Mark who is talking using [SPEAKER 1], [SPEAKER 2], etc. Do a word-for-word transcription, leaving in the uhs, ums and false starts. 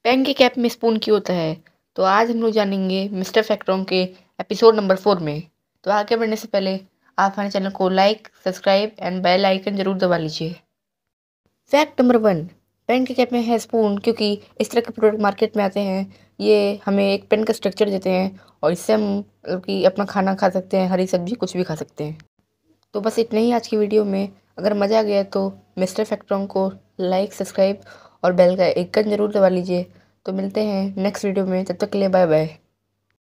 [SPEAKER 1] Pen के cap में spoon क्यों होता है? तो आज हम लोग जानेंगे मिस्टर फैक्टरॉन के एपिसोड नंबर फोर में। तो आगे बढ़ने से पहले आप हमारे चैनल को like, subscribe and bell icon जरूर दबा लीजिए। फैक्ट नंबर वन, पेन के कैप में है स्पून क्योंकि इस तरह के प्रोडक्ट मार्केट में आते हैं। ये हमें एक पेन का स्ट्रक्चर देते हैं और इससे हम मतलब कि अपना खाना खा सकते हैं, हरी सब्जी कुछ भी खा सकते हैं। तो बस इतना ही आज की वीडियो में। अगर मज़ा आ गया तो मिस्टर फैक्टरॉन को लाइक, सब्सक्राइब और बेल का आइकन जरूर दबा लीजिए। तो मिलते हैं नेक्स्ट वीडियो में, तब तक के लिए बाय बाय।